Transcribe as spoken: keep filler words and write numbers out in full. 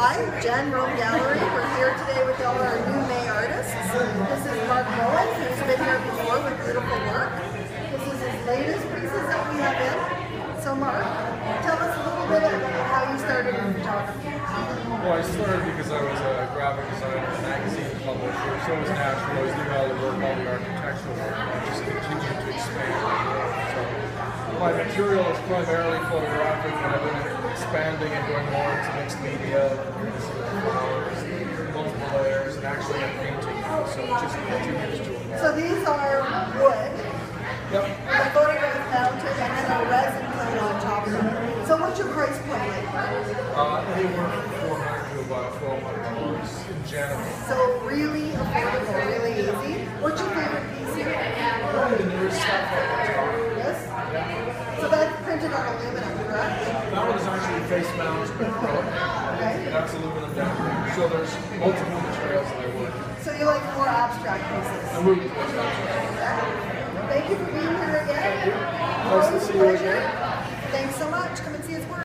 Hi, Jen, Rome Gallery. We're here today with all our new May artists. This is Mark Bowen, who's been here before with beautiful work. This is his latest pieces that we have in. So Mark, tell us a little bit about how you started in photography. Well, I started because I was a graphic designer, a magazine publisher, so it was natural. I was doing all the work, all the architectural work, and I just continued to expand. So my material is primarily photographic, but I've been expanding and going more into mixed media, flowers, multiple layers, and actually I'm painting now, so it just continues to evolve. So these are wood. Yep. The photograph mounted and then a resin coat on top of it. So what's your price point like? Uh, anywhere from four hundred to about twelve hundred dollars in general. So really affordable, really easy. What's your favorite piece here? Probably the newest stuff on the top. Yes? Yeah. So that's printed on aluminum, correct? That one is actually face mounted but acrylic. Okay. That's aluminum down there. So there's multiple materials that I work with. So you like more abstract pieces? I'm moving towards that. Thank you for being here again. Nice to see you again. Thanks so much. Come and see us work.